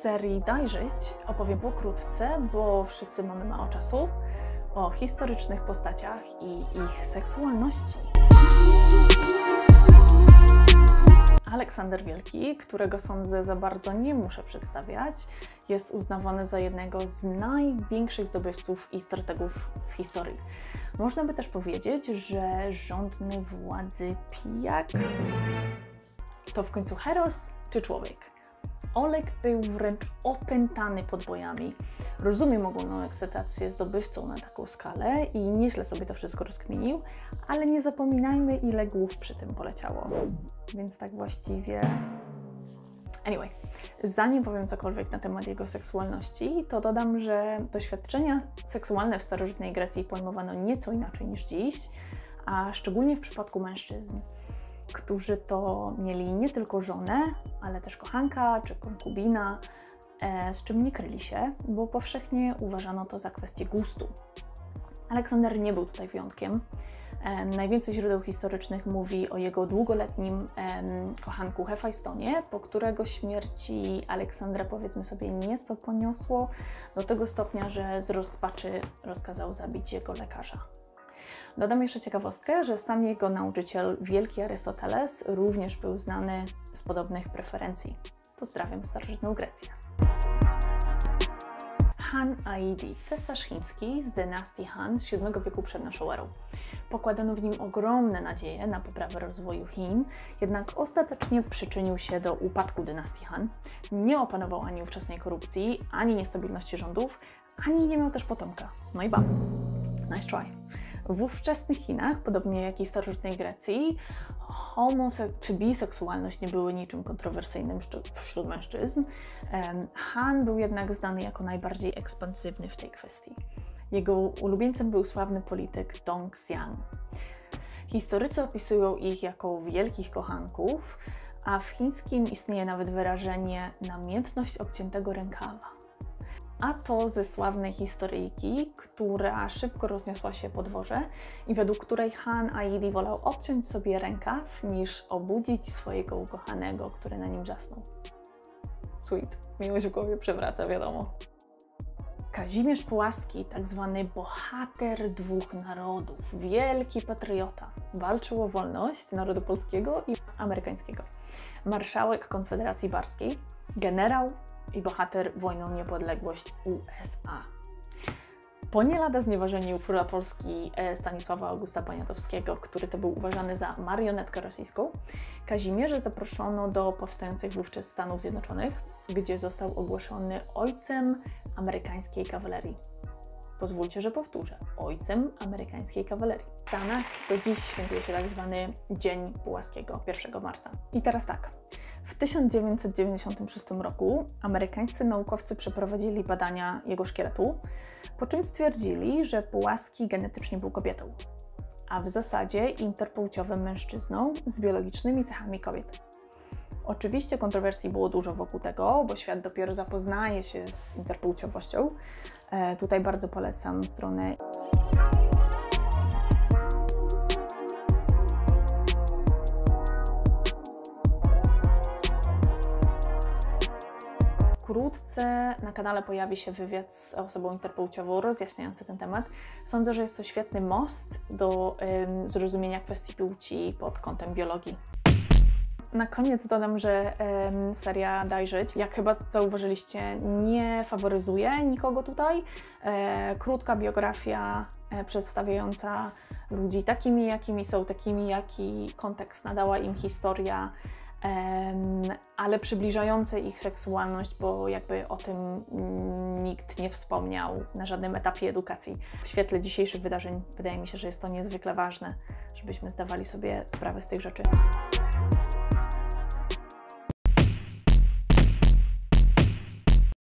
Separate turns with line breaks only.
serii Daj żyć opowiem pokrótce, bo wszyscy mamy mało czasu, o historycznych postaciach i ich seksualności. Aleksander Wielki, którego sądzę za bardzo nie muszę przedstawiać, jest uznawany za jednego z największych zdobywców i strategów w historii. Można by też powiedzieć, że rządny władzy pijak to w końcu heros czy człowiek? Oleg był wręcz opętany podbojami. Rozumiem ogólną ekscytację zdobywcą na taką skalę i nieźle sobie to wszystko rozkminił, ale nie zapominajmy, ile głów przy tym poleciało. Więc tak właściwie... Anyway, zanim powiem cokolwiek na temat jego seksualności, to dodam, że doświadczenia seksualne w starożytnej Grecji pojmowano nieco inaczej niż dziś, a szczególnie w przypadku mężczyzn, którzy to mieli nie tylko żonę, ale też kochanka czy konkubina, z czym nie kryli się, bo powszechnie uważano to za kwestię gustu. Aleksander nie był tutaj wyjątkiem. Najwięcej źródeł historycznych mówi o jego długoletnim kochanku Hefajstonie, po którego śmierci Aleksandra, powiedzmy sobie, nieco poniosło do tego stopnia, że z rozpaczy rozkazał zabić jego lekarza. Dodam jeszcze ciekawostkę, że sam jego nauczyciel, wielki Arystoteles, również był znany z podobnych preferencji. Pozdrawiam starożytną Grecję. Han Aidi, cesarz chiński z dynastii Han z VII wieku przed naszą erą. Pokładano w nim ogromne nadzieje na poprawę rozwoju Chin, jednak ostatecznie przyczynił się do upadku dynastii Han. Nie opanował ani ówczesnej korupcji, ani niestabilności rządów, ani nie miał też potomka. No i bam, nice try. W ówczesnych Chinach, podobnie jak i starożytnej Grecji, czy biseksualność nie były niczym kontrowersyjnym wśród mężczyzn. Han był jednak znany jako najbardziej ekspansywny w tej kwestii. Jego ulubieńcem był sławny polityk Dong Xiang. Historycy opisują ich jako wielkich kochanków, a w chińskim istnieje nawet wyrażenie namiętność obciętego rękawa. A to ze sławnej historyjki, która szybko rozniosła się po dworze i według której Han Aidi wolał obciąć sobie rękaw, niż obudzić swojego ukochanego, który na nim zasnął. Sweet. Miłość w głowie przewraca, wiadomo. Kazimierz Pułaski, tak zwany bohater dwóch narodów, wielki patriota, walczył o wolność narodu polskiego i amerykańskiego. Marszałek Konfederacji Barskiej, generał i bohater wojny o niepodległość USA. Po nie lada znieważeniu króla Polski Stanisława Augusta Poniatowskiego, który to był uważany za marionetkę rosyjską, Kazimierza zaproszono do powstających wówczas Stanów Zjednoczonych, gdzie został ogłoszony ojcem amerykańskiej kawalerii. Pozwólcie, że powtórzę. Ojcem amerykańskiej kawalerii. W Stanach do dziś świętuje się tak zwany Dzień Pułaskiego, 1 marca. I teraz tak. W 1996 roku amerykańscy naukowcy przeprowadzili badania jego szkieletu, po czym stwierdzili, że Pułaski genetycznie był kobietą, a w zasadzie interpłciowym mężczyzną z biologicznymi cechami kobiet. Oczywiście kontrowersji było dużo wokół tego, bo świat dopiero zapoznaje się z interpłciowością. Tutaj bardzo polecam stronę Wkrótce na kanale pojawi się wywiad z osobą interpłciową rozjaśniający ten temat. Sądzę, że jest to świetny most do zrozumienia kwestii płci pod kątem biologii. Na koniec dodam, że seria Daj żyć, jak chyba zauważyliście, nie faworyzuje nikogo tutaj. Krótka biografia przedstawiająca ludzi takimi, jakimi są, takimi, jaki kontekst nadała im historia, ale przybliżające ich seksualność, bo jakby o tym nikt nie wspomniał na żadnym etapie edukacji. W świetle dzisiejszych wydarzeń wydaje mi się, że jest to niezwykle ważne, żebyśmy zdawali sobie sprawę z tych rzeczy.